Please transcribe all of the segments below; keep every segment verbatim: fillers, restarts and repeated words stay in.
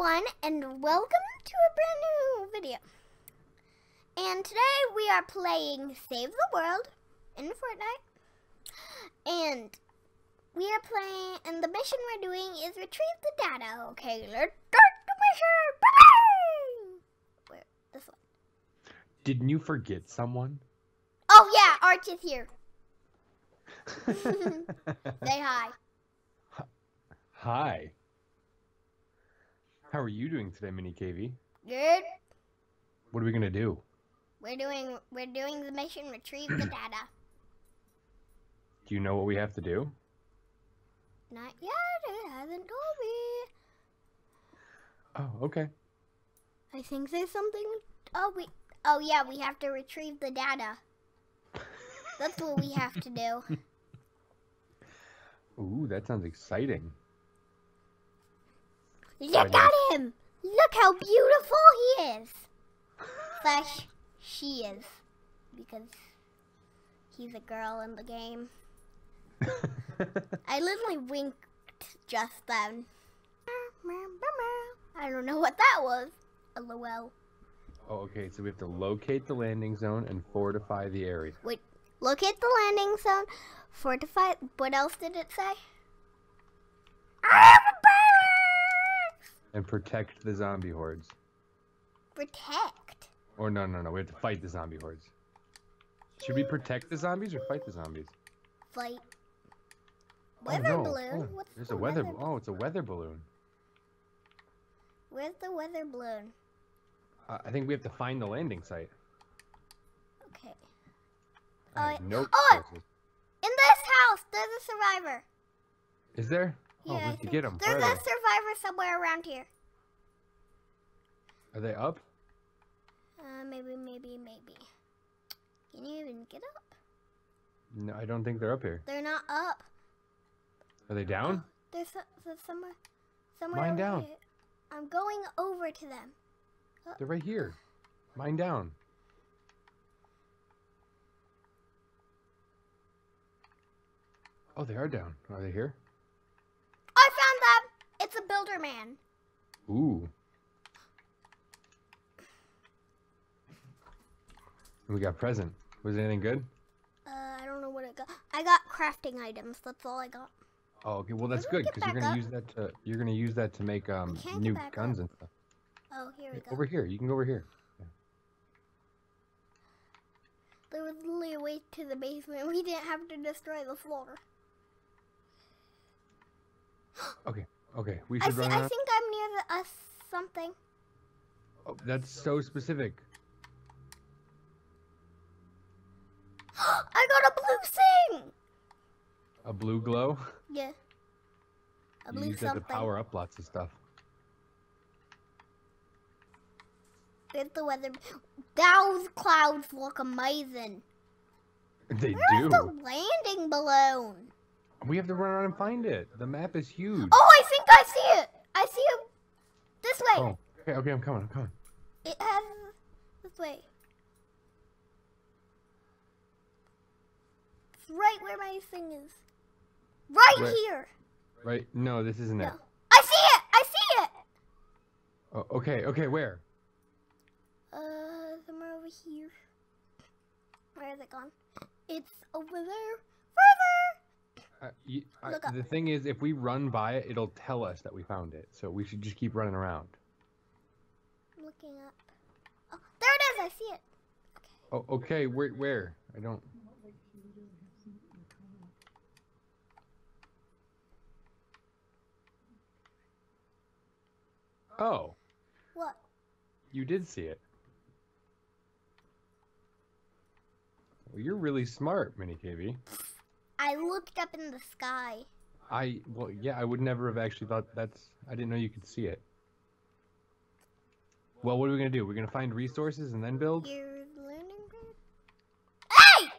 everyone, and welcome to a brand new video. And today we are playing Save the World in Fortnite. And we are playing, and the mission we're doing is retrieve the data. Okay, let's start the mission. Bye-bye! Where? This one. Didn't you forget someone? Oh yeah, Arch is here. Say hi. Hi. How are you doing today, Mini K V? Good. What are we gonna do? We're doing we're doing the mission retrieve the data. Do you know what we have to do? Not yet. It hasn't told me. Oh, okay. I think there's something. Oh we. Oh yeah, we have to retrieve the data. That's what we have to do. Ooh, that sounds exciting. Look at him! Look how beautiful he is. Slash, she is, because he's a girl in the game. I literally winked just then. I don't know what that was. LOL. Oh, okay, so we have to locate the landing zone and fortify the area. Wait, locate the landing zone, fortify. What else did it say? I have a barracks! And protect the zombie hordes. Protect? Or no, no, no, we have to fight the zombie hordes. Should we protect the zombies or fight the zombies? Fight. Oh, Weather no. balloon? Oh, What's there's the a weather. weather Oh, it's a weather balloon. Where's the weather balloon? Uh, I think we have to find the landing site. Okay. I Uh, have no oh! resources. In this house, there's a survivor. Is there? Oh, Yeah, we I have to think get them. there's Where a are they? survivor somewhere around here. Are they up? Uh, maybe, maybe, maybe. Can you even get up? No, I don't think they're up here. They're not up. Are they down? There's, so- there's somewhere, somewhere Mine over down. here. I'm going over to them. They're right here. Mine down. Oh, they are down. Are they here? I found them. It's a builder man. Ooh. We got present. Was it anything good? Uh, I don't know what it got. I got crafting items. That's all I got. Oh, okay. Well, that's Let me good get because you're back gonna up. use that to you're gonna use that to make um can't get new back guns up. and stuff. Oh, here we go. Over here. You can go over here. There was literally a way to the basement. We didn't have to destroy the floor. Okay. Okay. We I, should see, run I around. think I'm near the, uh, something. Oh, that's so specific. I got a blue thing! A blue glow. Yeah. A You blue use that to something. power up lots of stuff. Where's the weather? Those clouds look amazing. They Where's do. the landing balloon? We have to run around and find it. The map is huge. Oh, I think I see it. I see it this way. Oh, okay, okay, I'm coming, I'm coming. It has this way. It's right where my thing is. Right Where? here. Right? No, this isn't it. No. I see it. I see it. Oh, okay, okay, where? Uh, somewhere over here. Where is it gone? It's over there. Further. Uh, you, uh, Look up. the thing is, if we run by it, it'll tell us that we found it. So we should just keep running around. I'm looking up. Oh, there it is. I see it. Oh, okay, where? Where? I don't. Oh, What? you did see it. Well, you're really smart, Mini K V. I looked up in the sky. I well, yeah, I would never have actually thought that's. I didn't know you could see it. Well, what are we gonna do? We're gonna find resources and then build. Here's the landing pad. Hey!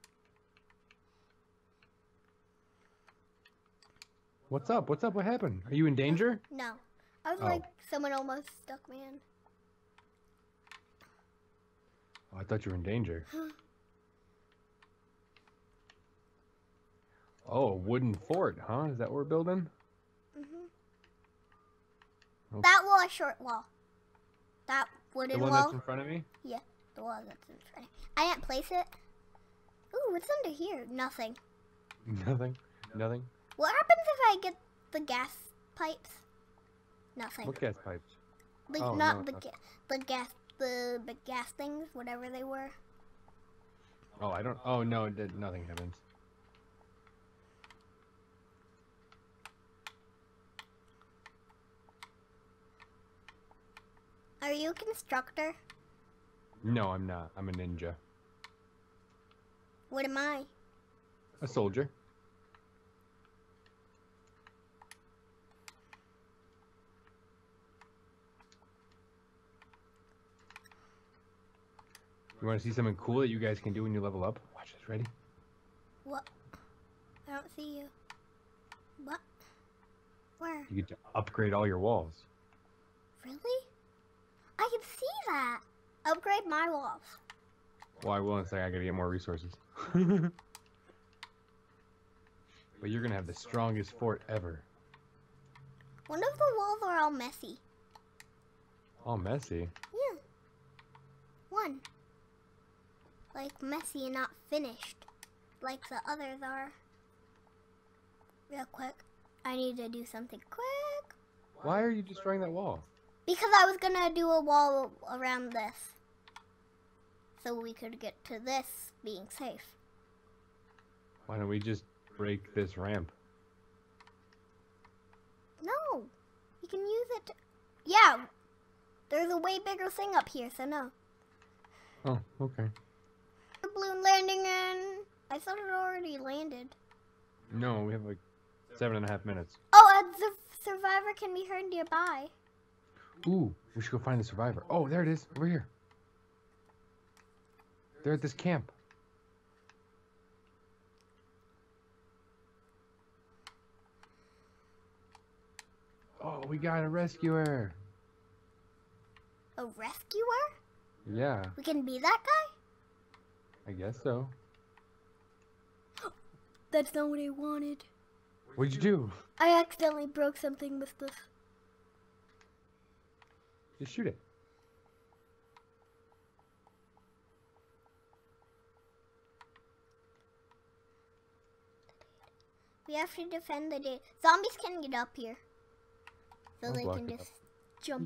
What's up? What's up? What happened? Are you in danger? No. I was Oh. like, someone almost stuck me in. Oh, I thought you were in danger. Oh, a wooden fort, huh? Is that what we're building? Mhm. Okay. That wall is short wall. That The wooden one wall. that's in front of me? Yeah, the wall that's in front. I didn't place it. Ooh, what's under here? Nothing. Nothing. Nothing. What happens if I get the gas pipes? Nothing. What gas pipes? The, Oh, not no, the no. ga- the gas the the gas things, whatever they were. Oh, I don't. Oh no, it did, nothing happens. Are you a constructor? No, I'm not. I'm a ninja. What am I? A soldier. You want to see something cool that you guys can do when you level up? Watch this. Ready? What? I don't see you. What? Where? You get to upgrade all your walls. Really? I can see that. Upgrade my walls. Well, I will in a second. I gotta get more resources. But you're gonna have the strongest fort ever. One of the walls are all messy. All messy. Yeah. One. Like messy and not finished. Like the others are. Real quick. I need to do something quick. Why are you destroying that wall? Because I was gonna do a wall around this. So we could get to this being safe. Why don't we just break this ramp? No. You can use it to... Yeah. There's a way bigger thing up here, so no. Oh, okay. The balloon landing in... I thought it already landed. No, we have like seven and a half minutes. Oh, a the survivor can be heard nearby. Ooh, we should go find the survivor. Oh, there it is. Over here. They're at this camp. Oh, we got a rescuer. A rescuer? Yeah, We can be that guy? I guess so. That's not what I wanted. What'd you do? I accidentally broke something with this. Just shoot it. We have to defend the day. Zombies can get up here. So I'll they block can it just jump.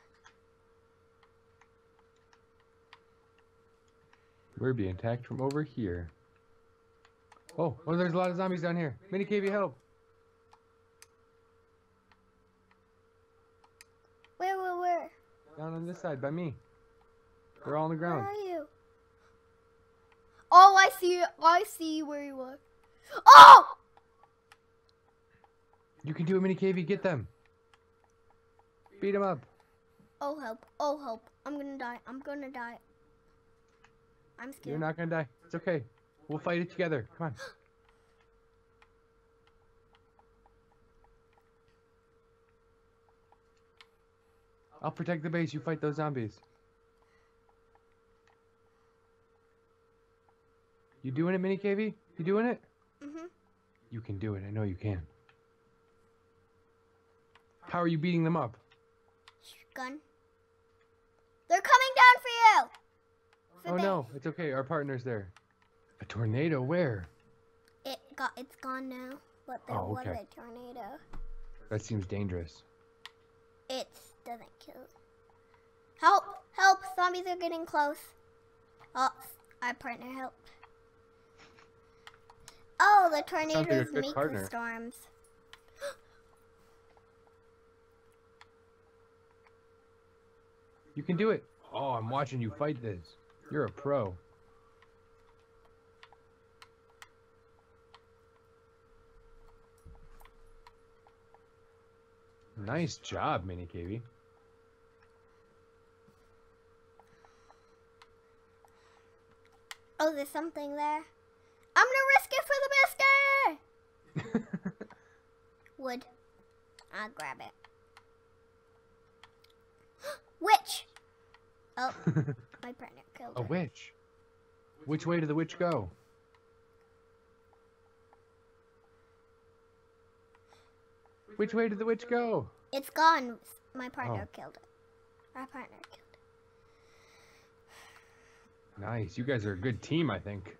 We're being attacked from over here. Oh, oh, there's a lot of zombies down here. Mini K V, help. Where, where, where? Down on this side by me. They're all on the Where ground. are you? Oh, I see it. I see where you are. Oh! You can do it, Mini K V. Get them. Beat them up. Oh, help. Oh, help. I'm gonna die. I'm gonna die. I'm scared. You're not gonna die. It's okay. We'll fight it together. Come on. I'll protect the base. You fight those zombies. You doing it, Mini K V? You doing it? Mm-hmm. You can do it. I know you can. How are you beating them up? Gun. They're coming down for you! For Oh the- no, it's okay. Our partner's there. A tornado? Where? It got, it's gone now. But there Oh, was okay. a tornado. That seems dangerous. It doesn't kill. Help! Help! Zombies are getting close. Oh, our partner helped. Oh, the like a tornadoes good make partner. the storms. You can do it. Oh, I'm watching you fight this. You're a pro. Nice job, Mini K V. Oh, there's something there. I'm gonna risk it for the biscuit! Wood. I'll grab it. Witch! Oh, my partner killed A her. witch. Which way did the witch go? Which way did the witch go? It's gone. My partner Oh. killed it. Our partner killed it. Nice. You guys are a good team, I think.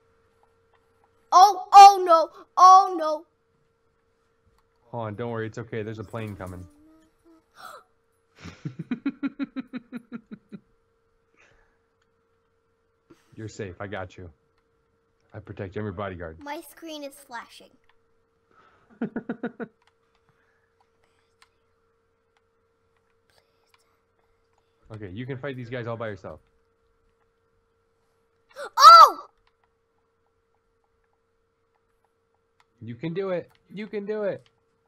Oh, oh no, oh no. Hold on, don't worry. It's okay. There's a plane coming. You're safe. I got you. I protect you. I'm your bodyguard. My screen is flashing. Okay, you can fight these guys all by yourself. Oh! You can do it. You can do it.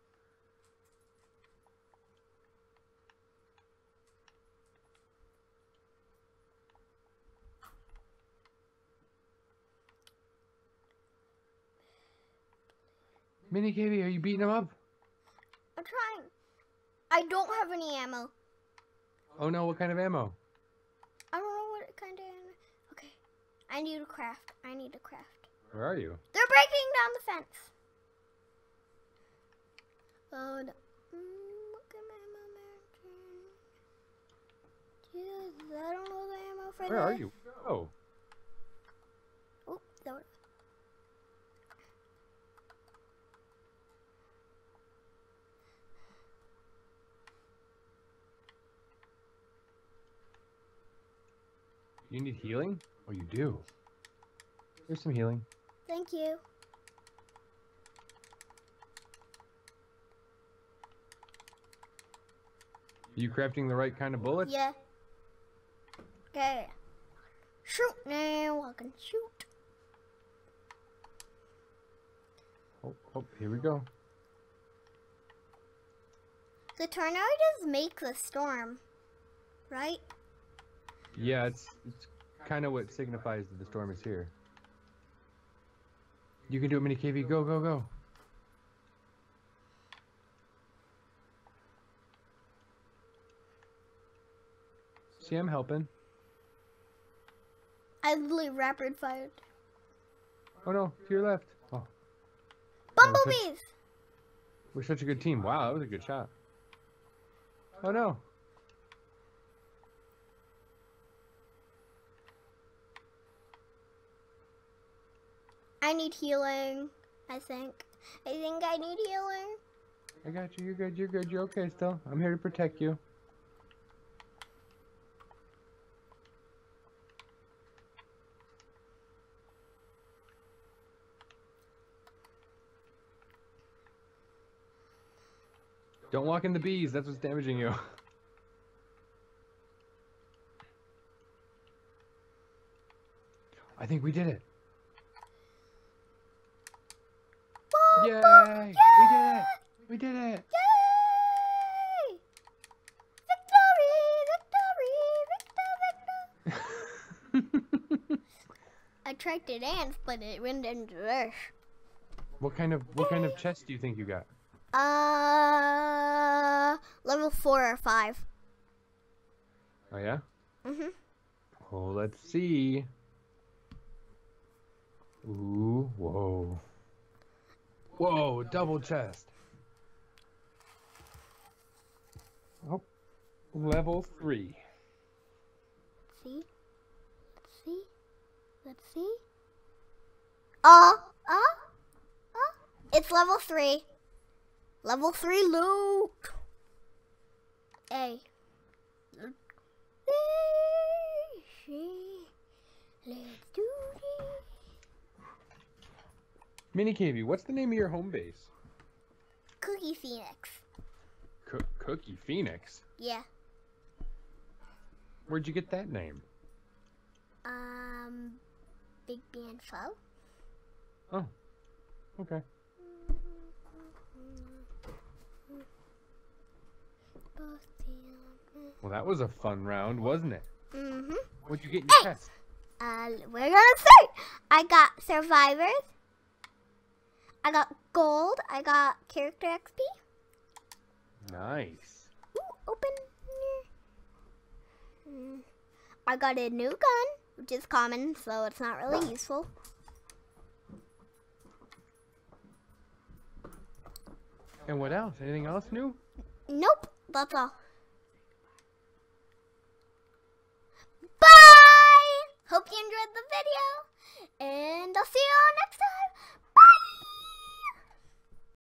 Mini K B, are you beating him up? I'm trying. I don't have any ammo. Oh no, what kind of ammo? I don't know what kind of ammo. Okay. I need to craft. I need to craft. Where are you? They're breaking down the fence. Oh no. Mm, look at my ammo mountain. Jeez, I don't know the ammo for Where that. are you? Oh. Oh, there. You need healing? Oh, you do. Here's some healing. Thank you. Are you crafting the right kind of bullets? Yeah. Okay. Shoot now. I can shoot. Oh, oh, here we go. The tornadoes make the storm, right? Yeah, it's it's kind of what signifies that the storm is here. You can do it, Mini K B. Go, go, go. See, I'm helping. I literally rapid fired. Oh no, to your left. Oh, Bumblebees! we're such a good team. Wow, that was a good shot. Oh no. I need healing, I think. I think I need healing. I got you. You're good. You're good. You're okay still. I'm here to protect you. Don't walk in the bees. That's what's damaging you. I think we did it. Whoa, Yay! whoa, We did it. yeah! We did it. Yay! Victory! Victory! Victor! Victor! I tried to dance, but it went into this. What kind of what kind of chest do you think you got? Uh, level four or five. Oh yeah? Mhm. Oh, let's see. Ooh, whoa. Whoa, double chest. Oh, level three. See? Let's see. Let's see. Uh, uh, uh. It's level three. Level three loot. A. Let's do this. Mini K B, what's the name of your home base? Cookie Phoenix. Co Cookie Phoenix? Yeah. Where'd you get that name? Um, Big Band Flow. Oh, okay. Well, that was a fun round, wasn't it? Mm-hmm. What'd you get in your Hey! chest? Uh, we're gonna start. I got survivors. I got gold. I got character X P. Nice. Ooh, open. Mm. I got a new gun, which is common, so it's not really useful. And what else? Anything else new? Nope, that's all. Bye! Hope you enjoyed the video, and I'll see you all next time.